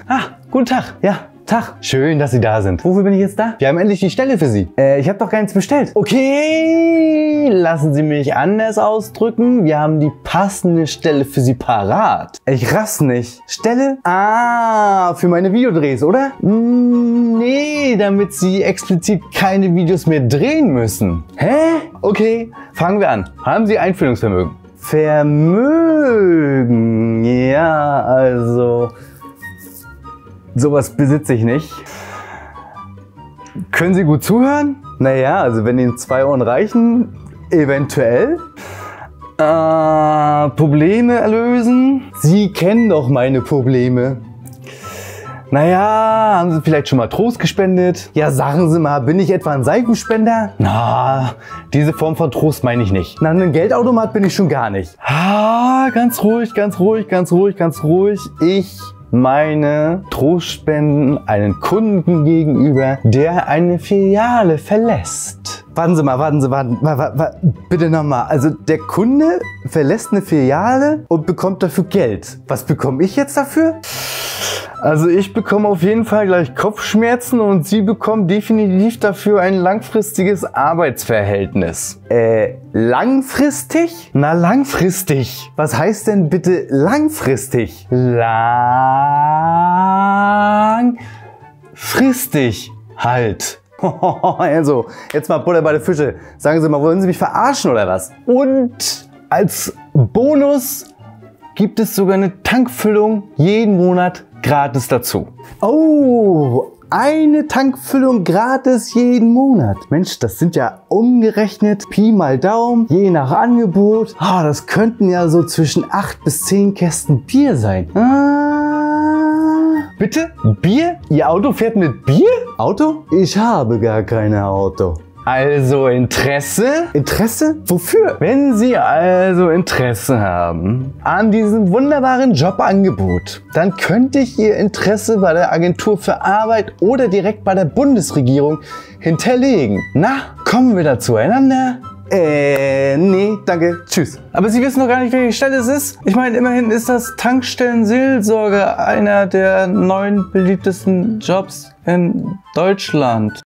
Guten Tag. Ja, Tag. Schön, dass Sie da sind. Wofür bin ich jetzt da? Wir haben endlich die Stelle für Sie. Ich habe doch gar nichts bestellt. Okay, lassen Sie mich anders ausdrücken. Wir haben die passende Stelle für Sie parat. Ich raff's nicht. Stelle? Für meine Videodrehs, oder? Nee, damit Sie explizit keine Videos mehr drehen müssen. Hä? Okay, fangen wir an. Haben Sie Einfühlungsvermögen? Vermögen? Ja, also... sowas besitze ich nicht. Können Sie gut zuhören? Naja, also wenn Ihnen 2 Ohren reichen, eventuell. Probleme lösen? Sie kennen doch meine Probleme. Naja, haben Sie vielleicht schon mal Trost gespendet? Ja, sagen Sie mal, bin ich etwa ein Seifenspender? Na, diese Form von Trost meine ich nicht. Na, ein Geldautomat bin ich schon gar nicht. Ganz ruhig, ganz ruhig, ganz ruhig, ganz ruhig. Ich meine Trostspenden einen Kunden gegenüber, der eine Filiale verlässt. Warten Sie mal, bitte nochmal. Also der Kunde verlässt eine Filiale und bekommt dafür Geld. Was bekomme ich jetzt dafür? Also ich bekomme auf jeden Fall gleich Kopfschmerzen und Sie bekommen definitiv dafür ein langfristiges Arbeitsverhältnis. Langfristig? Na, langfristig. Was heißt denn bitte langfristig? Langfristig halt. Also, jetzt mal Butter bei den Fische. Sagen Sie mal, wollen Sie mich verarschen oder was? Und als Bonus gibt es sogar eine Tankfüllung jeden Monat gratis dazu. Oh, eine Tankfüllung gratis jeden Monat. Mensch, das sind ja umgerechnet Pi mal Daumen, je nach Angebot. Das könnten ja so zwischen 8 bis 10 Kästen Bier sein. Bitte? Bier? Ihr Auto fährt mit Bier? Auto? Ich habe gar kein Auto. Also Interesse? Interesse? Wofür? Wenn Sie also Interesse haben an diesem wunderbaren Jobangebot, dann könnte ich Ihr Interesse bei der Agentur für Arbeit oder direkt bei der Bundesregierung hinterlegen. Na, kommen wir da zueinander? Nee, danke, tschüss. Aber Sie wissen doch gar nicht, welche Stelle es ist. Ich meine, immerhin ist das Tankstellenseelsorger einer der 9 beliebtesten Jobs in Deutschland.